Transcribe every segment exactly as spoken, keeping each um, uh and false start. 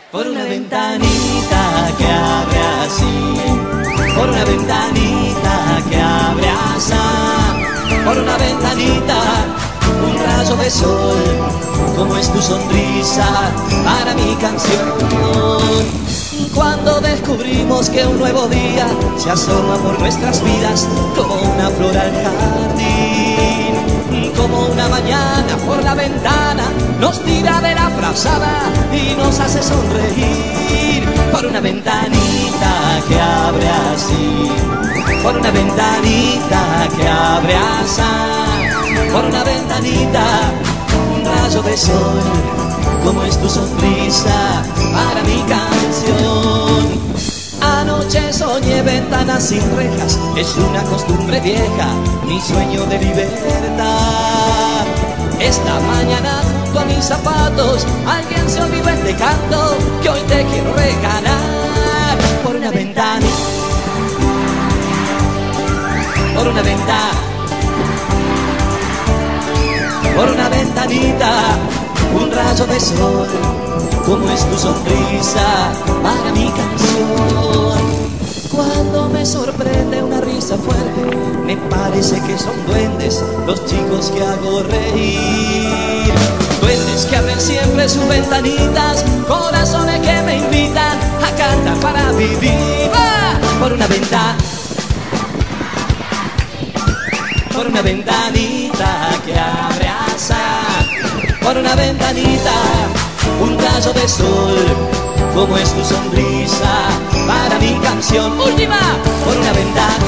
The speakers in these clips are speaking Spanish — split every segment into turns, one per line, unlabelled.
Por una ventanita que abre así, por una ventanita que abre así, por una ventanita, un rayo de sol, como es tu sonrisa para mi canción. Cuando descubrimos que un nuevo día se asoma por nuestras vidas como una flor al jardín, como una mañana por la ventana nos tira de la frazada y nos hace sonreír. Por una ventanita que abre así, por una ventanita que abre así, por una ventanita, un rayo de sol, como es tu sonrisa para mi canción. Anoche soñé ventanas sin rejas, es una costumbre vieja, mi sueño de libertad. Esta mañana junto a mis zapatos alguien se olvidó este canto que hoy te quiero regalar. Por una ventana, por una ventana, por una ventanita, un rayo de sol, como es tu sonrisa para mi canción. Cuando me sorprende una risa fuerte, me parece que son duendes los chicos que hago reír. Duendes que abren siempre sus ventanitas, corazones que me invitan a cantar para vivir. ¡Ah! Por una ventana, por una ventanita que abre así, por una ventanita, un rayo de sol, como es tu sonrisa para mi canción. Última, por una ventana,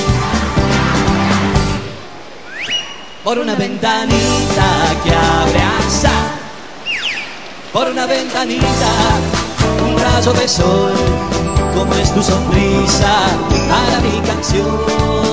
por una ventanita que abre así, por una ventanita, un rayo de sol, como es tu sonrisa para mi canción.